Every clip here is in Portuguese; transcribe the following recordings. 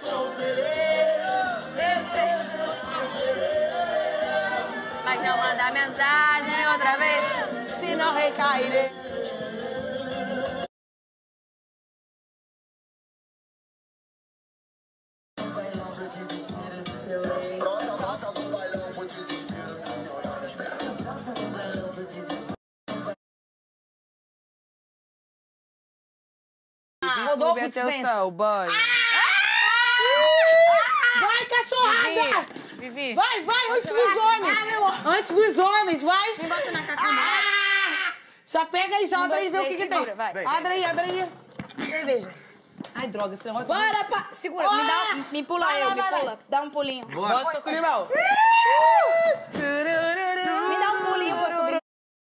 Mas não manda mensagem outra vez, se não recairei. Rodolfo, atenção, banho. Vai, cachorrada! Vivi. Vai, antes dos homens! Antes dos homens, vai! Me bota na cacamba. Só pega aí, só abre aí e vê o que tem. Segura, vai. Abre aí. Cerveja. Ai, droga, esse negócio... Bora, segura, me pula Vai, eu, vai, me vai. pula. Dá um pulinho. Bota com o limão. Me dá um pulinho pra subir.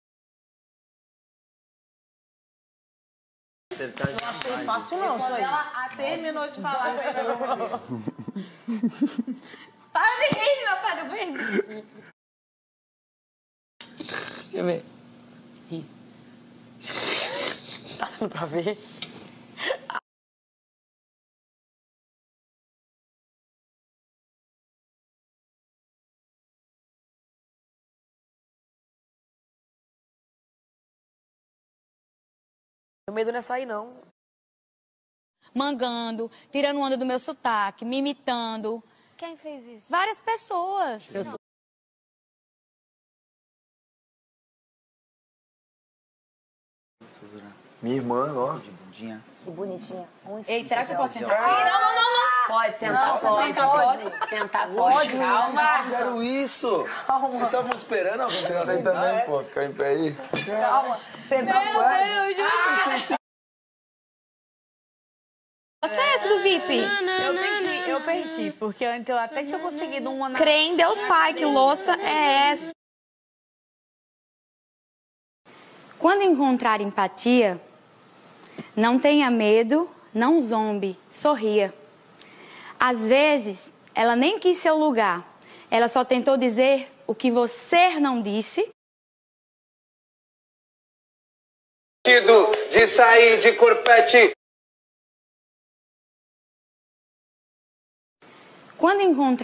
Não achei fácil não, isso aí. Ela terminou de falar com ele. Para de rir, meu pai do verde. Deixa eu ver. Ih. Tá dando pra ver? Meu medo não é sair, não. Mangando, tirando onda do meu sotaque, me imitando. Quem fez isso? Várias pessoas. Minha irmã, ó. Que bonitinha. Ei, será que eu posso sentar aqui? Não. Pode sentar, pode. Sentar, pode. Calma. Fizeram isso. Vocês estavam esperando alguém se Você também, pô, ficar em pé aí. Calma. Sentar, pode. Você é esse do VIP? Eu perdi, porque antes eu até tinha conseguido uma... Crê em Deus Pai, que louça é essa? Quando encontrar empatia, não tenha medo, não zombe, sorria. Às vezes, ela nem quis seu lugar. Ela só tentou dizer o que você não disse. De sair de corpete. Quando encontrar...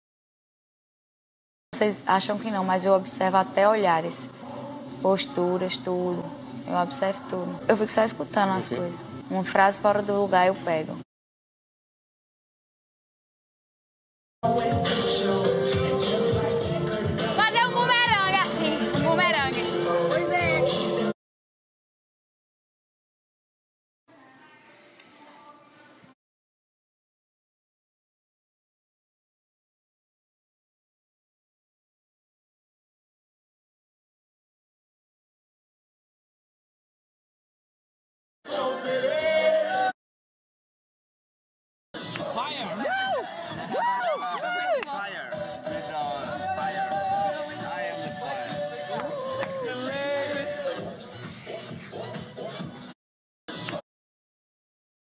Vocês acham que não, mas eu observo até olhares, posturas, tudo. Eu observo tudo. Eu fico só escutando as coisas. Uma frase fora do lugar eu pego. Fazer um bumerangue assim, um bumerangue. Pois é.